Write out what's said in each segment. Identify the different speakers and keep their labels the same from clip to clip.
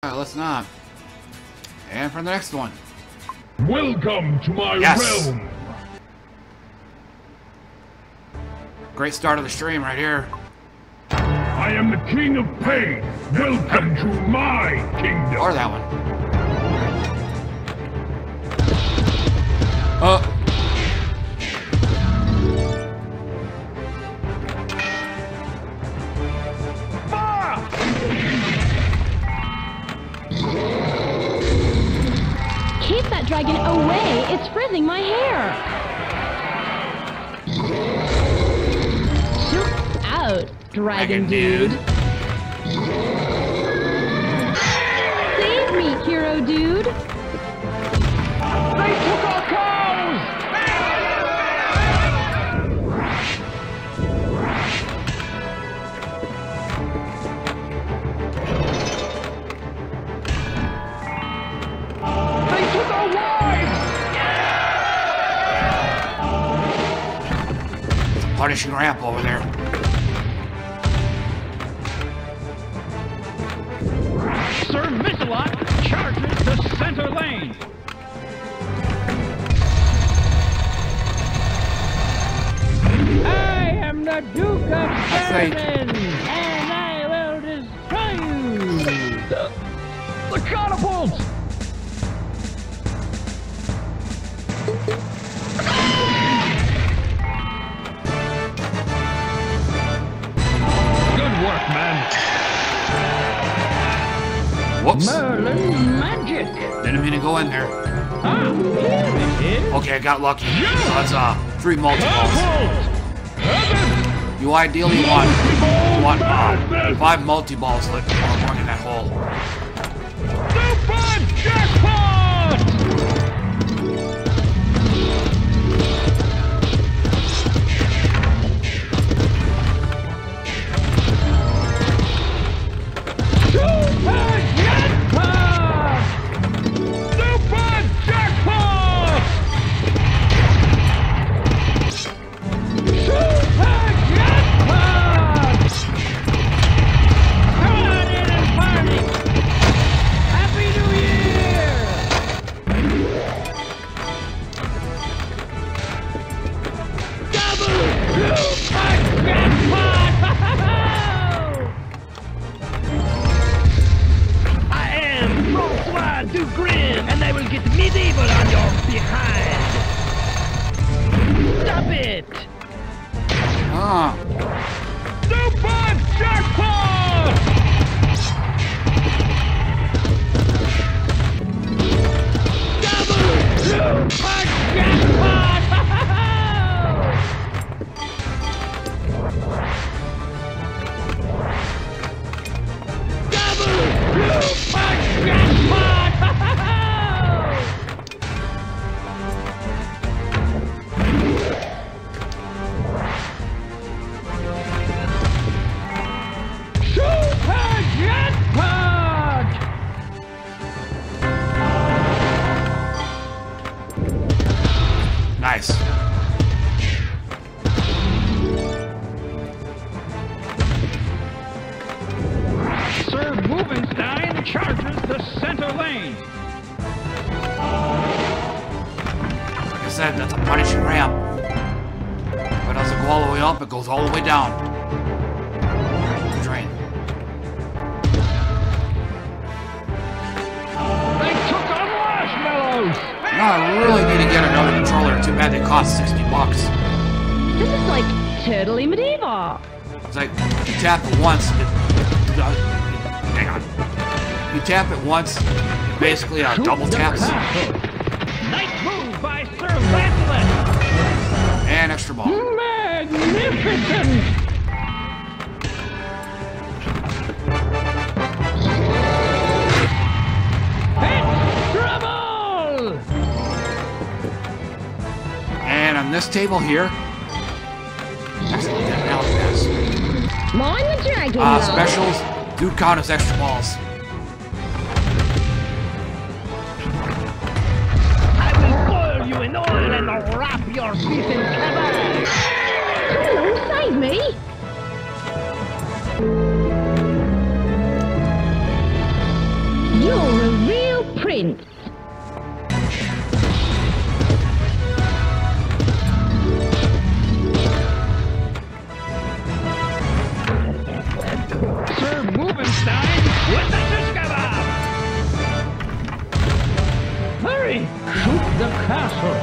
Speaker 1: Let's not. And for the next one.
Speaker 2: Welcome to my realm.
Speaker 1: Great start of the stream right here.
Speaker 2: I am the King of Pain. Welcome to my kingdom.
Speaker 1: Or that one.
Speaker 3: Keep that dragon away! It's frizzing my hair! Shoot out, dragon dude! Save me, hero dude!
Speaker 2: They took our cows! They took our wives!
Speaker 1: Punishing ramp over there.
Speaker 4: Sir Mix-a-Lot charges the center lane. I am the Duke of Sherman, and I will destroy you.
Speaker 2: The catapults! Good work, man.
Speaker 1: Whoops.
Speaker 4: Merlin magic.
Speaker 1: Didn't mean to go in there.
Speaker 4: Ah, here it is.
Speaker 1: Okay, I got lucky. So that's 3 multi-balls. You ideally want 5 multi-balls like going in that hole.
Speaker 2: Super jackpot!
Speaker 4: And I will get medieval on your behind. Stop it!
Speaker 2: Super jackpot!
Speaker 4: Double super jackpot! Double super jackpot!
Speaker 1: Nice.
Speaker 4: Sir Bubenstein charges the center lane.
Speaker 1: Like I said, that's a punishing ramp. If it doesn't go all the way up, it goes all the way down. The drain.
Speaker 2: They took our marshmallows!
Speaker 1: No, I really need to get another controller. Too bad they cost $60.
Speaker 3: This is like totally medieval!
Speaker 1: It's like, you tap it once, hang on. You tap it once, basically double taps.
Speaker 4: Nice move by Sir Lancelot!
Speaker 1: And extra ball.
Speaker 4: Magnificent! Extra ball!
Speaker 1: And on this table here,
Speaker 3: Mind the dragon,
Speaker 1: specials do count as extra balls.
Speaker 4: I will boil you in oil and wrap your feet in cabbage!
Speaker 3: Come along, save me! Prince.
Speaker 4: Sir Rubenstein with the Discover! Hurry! Shoot the castle!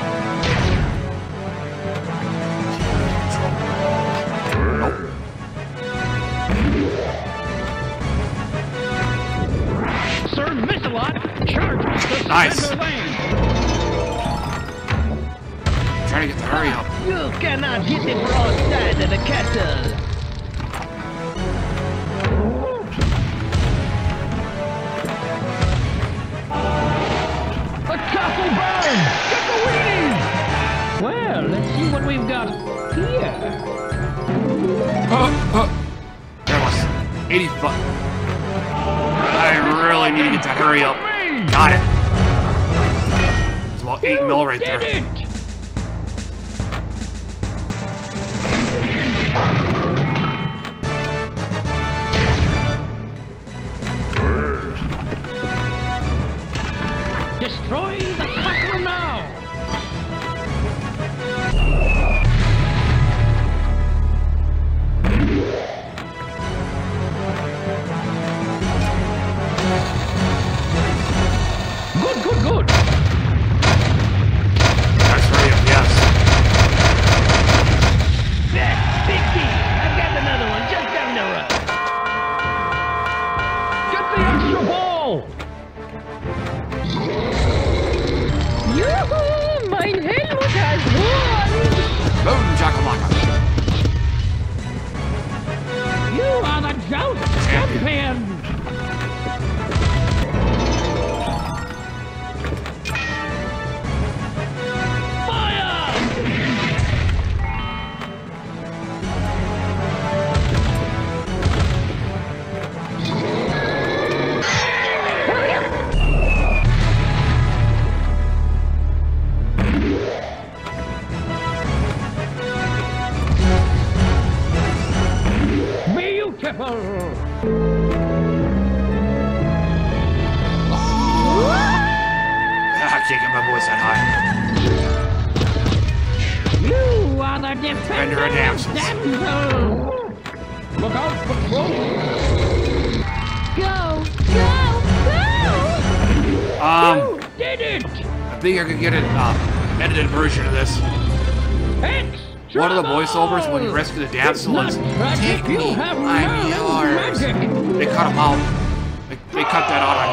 Speaker 4: Sir Missalot charges the center lane!
Speaker 1: Trying to get the hurry up.
Speaker 4: You cannot hit the broadside of the castle! The castle burns! Get the weenies! Well, let's see what we've got here.
Speaker 1: There was 80 foot. I really need to get that hurry up. Got it. It's about 8 mil right there.
Speaker 4: Did it! Destroy the castle now! Good, good, good!
Speaker 1: Nice hurry up, yes.
Speaker 4: There, big key! I've got another one just down the road! Get the extra ball!
Speaker 3: Yoo-hoo! Mein Helmut has won!
Speaker 1: Boom, chakalaka.
Speaker 4: You are the joust champion! Fire! Beautiful!
Speaker 1: I can't get my voice that high.
Speaker 4: You are the defender
Speaker 1: Defender of damsels.
Speaker 4: damsel! Look out for trouble!
Speaker 3: Go! Go! Go!
Speaker 4: You did it!
Speaker 1: I think I could get an edited version of this.
Speaker 4: Extra
Speaker 1: One of the voiceovers when you rescue the damsel is, "Take me, I'm yours." They cut them out. They cut that out on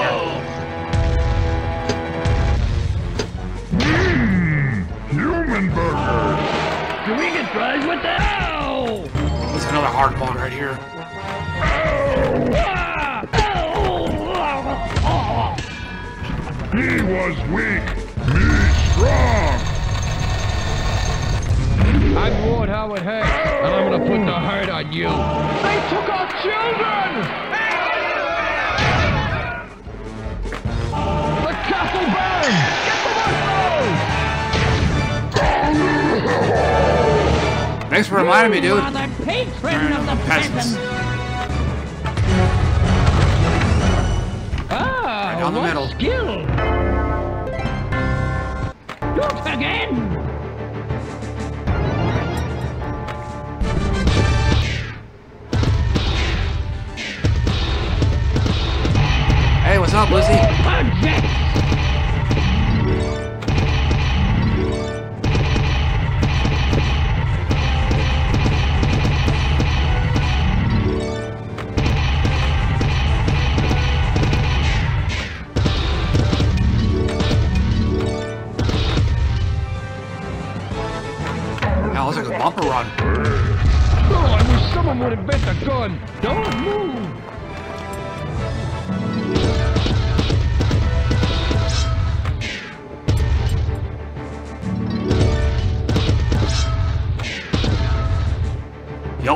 Speaker 1: here.
Speaker 2: Human burger.
Speaker 4: Do we get fries with that? Ow!
Speaker 1: There's another hard bone right here.
Speaker 4: Ah! Ow!
Speaker 2: He was weak, me strong.
Speaker 4: I'm Lord Howard Hay, and I'm gonna put the hurt on you. They took our children! The castle burns! Get the muscles!
Speaker 1: Thanks for reminding me, dude.
Speaker 4: You are the patron of the peasants. Ah,
Speaker 1: Right down the
Speaker 4: what
Speaker 1: middle.
Speaker 4: skill! Look again!
Speaker 1: Hey, what's up, Lizzie?
Speaker 4: Project!
Speaker 1: That looks like a bumper run.
Speaker 4: Oh, I wish someone would invent a gun! Don't move!
Speaker 1: Yup.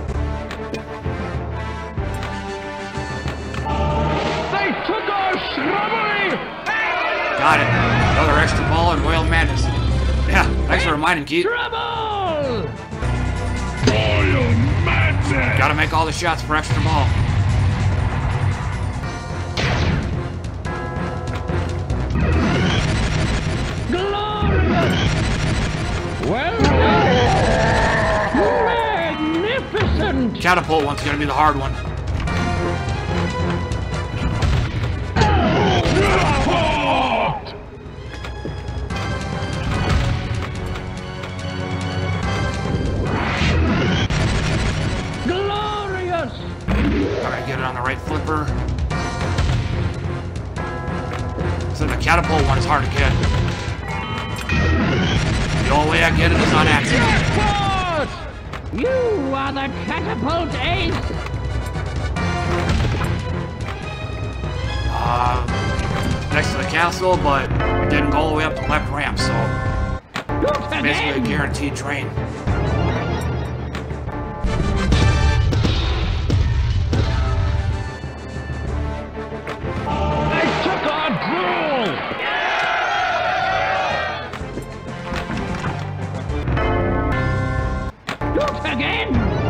Speaker 4: They took our shrubbery!
Speaker 1: Got it. Another extra ball and Royal Madness. Yeah, thanks for reminding, Keith.
Speaker 4: Trouble!
Speaker 2: Royal madness.
Speaker 1: Gotta make all the shots for extra ball.
Speaker 4: Well done! Magnificent!
Speaker 1: Catapult one's gonna be the hard one.
Speaker 4: Glorious!
Speaker 1: Alright, get it on the right flipper. So the catapult one is hard to get. The only way I get it is on accident.
Speaker 4: Jackpot! You are the catapult ace!
Speaker 1: Next to the castle, but it didn't go all the way up the left ramp, so basically a guaranteed train.
Speaker 2: They took our gruel!
Speaker 4: Look again!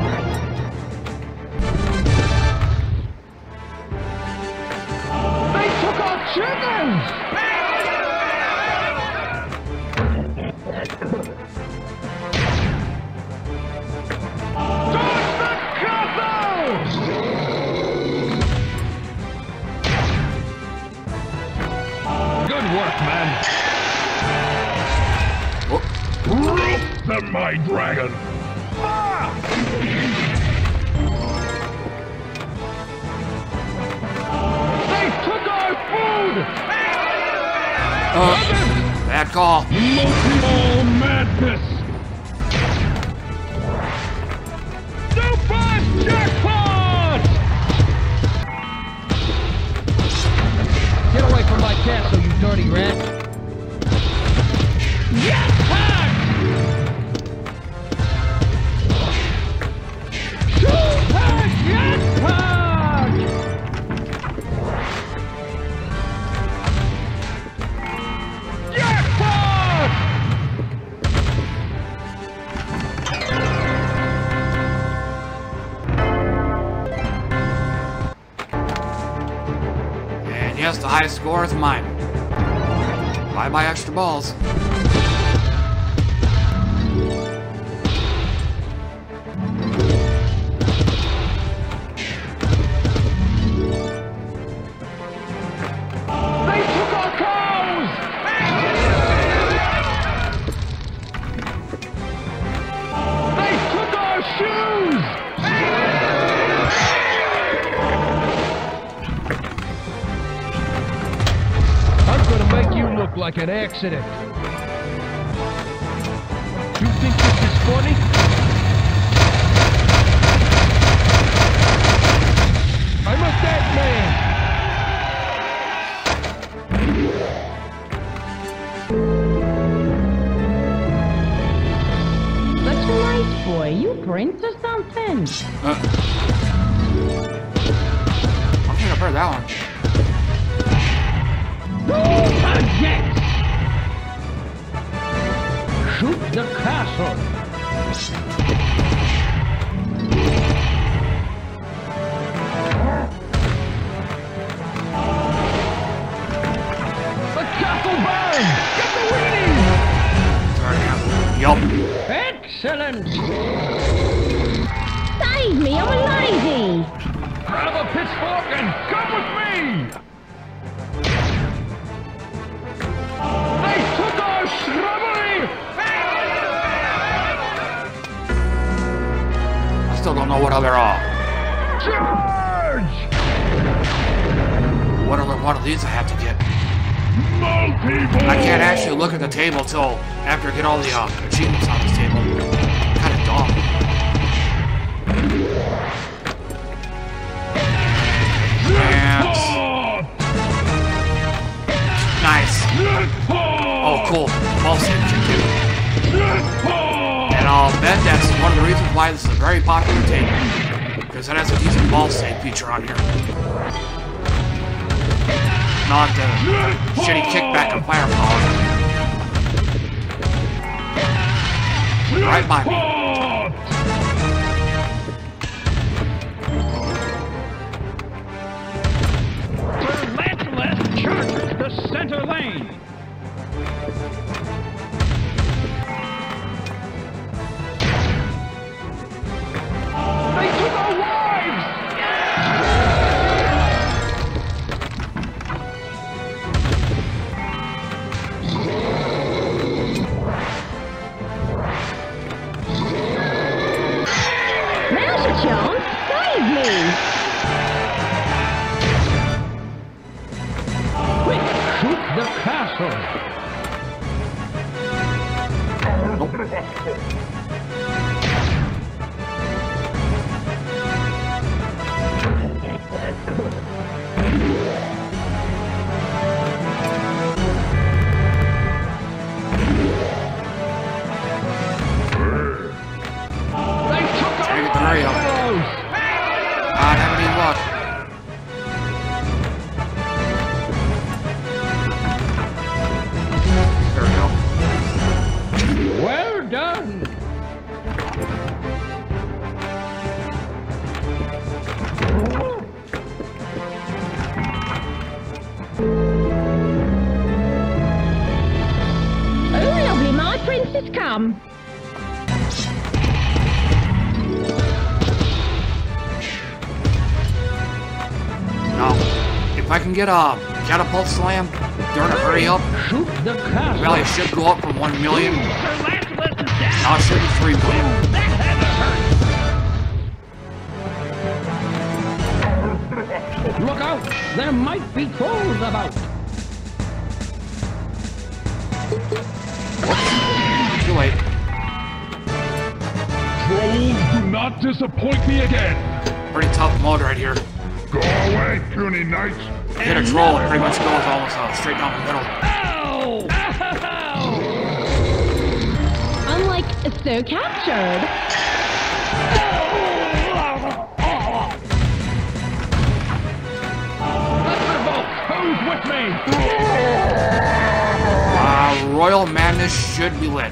Speaker 2: They took our chickens! Towards the castle!
Speaker 4: Good work, man!
Speaker 2: Rope them, my dragon! Ah! They took our food!
Speaker 1: Bad call.
Speaker 2: Multi-ball madness! Super jackpot!
Speaker 4: Get away from my castle, you dirty rat! Jackpot! Super jackpot!
Speaker 2: Jackpot!
Speaker 1: And yes, the highest score is mine. Bye-bye extra balls.
Speaker 2: They took our cows! They took our shoes!
Speaker 4: I'm gonna make you look like an accident. You think this is funny? I'm a dead man!
Speaker 3: Such a nice boy. You prince or something?
Speaker 1: I'm gonna burn that one.
Speaker 4: Yes! Shoot the castle! The castle burns! Get the weenies!
Speaker 1: Yup.
Speaker 4: Excellent!
Speaker 3: Save me, I'm a lady!
Speaker 2: Grab a pitchfork and come with me! They took our shrubbery!
Speaker 1: I still don't know what other
Speaker 2: Charge!
Speaker 1: what other one of these I have to get.
Speaker 2: Multi-ball!
Speaker 1: I can't actually look at the table till after I get all the achievements on this table. Kind of dumb. And nice. Oh, cool. Ball save kick too. And I'll bet that's one of the reasons why this is a very popular table. Because it has a decent ball save feature on here. Not the shitty kickback and firepower. Right by me.
Speaker 2: Let's chart the center lane.
Speaker 4: Save me! Quick, shoot the castle!
Speaker 1: Hurry up. Not having any luck. There we go.
Speaker 4: Well done!
Speaker 3: Oh, lovely, my prince has come.
Speaker 1: Now, if I can get a catapult slam during a hurry up,
Speaker 4: Shoot the castle!
Speaker 1: well, it should go up from 1 million. Now it should be 3 million.
Speaker 4: Look out! There might be trolls about!
Speaker 1: Too late.
Speaker 2: Trolls do not disappoint me again.
Speaker 1: Pretty tough mode right here.
Speaker 2: Go away, puny knights.
Speaker 1: Hit a troll, it pretty much goes almost straight down the middle.
Speaker 4: Ow! Ow!
Speaker 3: I'm like, so captured.
Speaker 4: Who's with me?
Speaker 1: Royal Madness should be lit.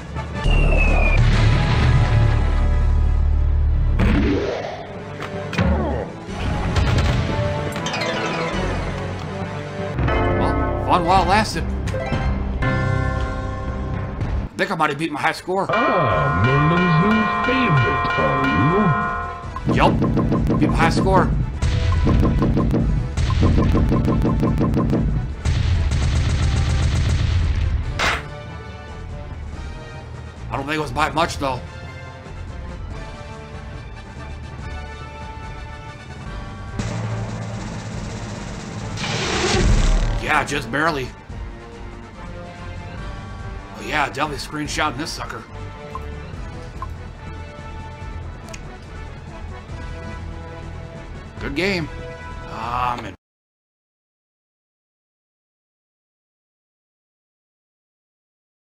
Speaker 1: Fun while it lasted. I think I might have beat my high score.
Speaker 2: Ah, Merlin's new favorite, are you?
Speaker 1: Yup, beat my high score. I don't think it was by much though. Yeah, just barely. Oh yeah, definitely screenshotting this sucker. Good game.